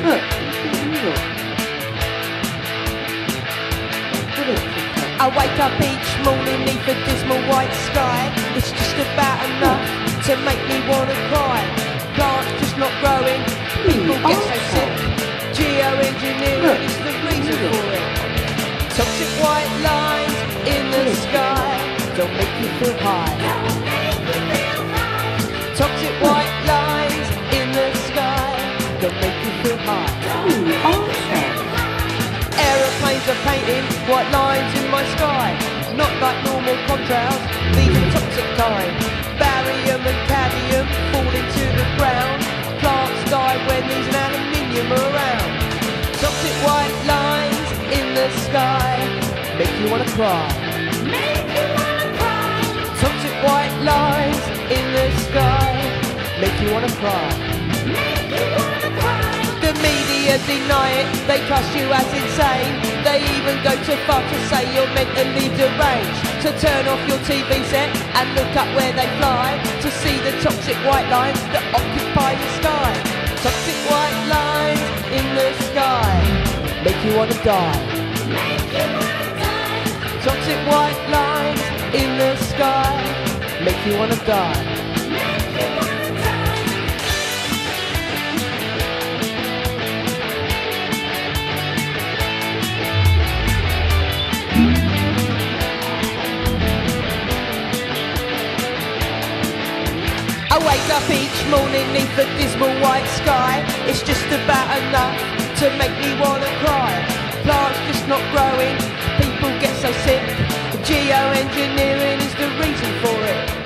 I wake up each morning neath a dismal white sky. It's just about enough to make me wanna cry. Plants just not growing, people get so sick. Geoengineering is the reason for it. Toxic white lines in the sky don't make you feel high. Toxic white lines in the sky don't make you feel high. Aeroplanes are painting white lines in my sky. Not like normal contrails, these are toxic kind. Barium and cadmium fall into the ground. Plants die when there's an aluminium around. Toxic white lines in the sky make you wanna cry. Toxic white lines in the sky make you wanna cry. The media deny it, they cuss you as insane. They even go too far to say you're mentally deranged. So turn off your TV set and look up where they fly to see the toxic white lines that occupy the sky. Toxic white lines in the sky make you wanna die. Toxic white lines in the sky make you wanna die. I wake up each morning neath a dismal white sky. It's just about enough to make me wanna cry. Plants just not growing, people get so sick. Geoengineering is the reason for it.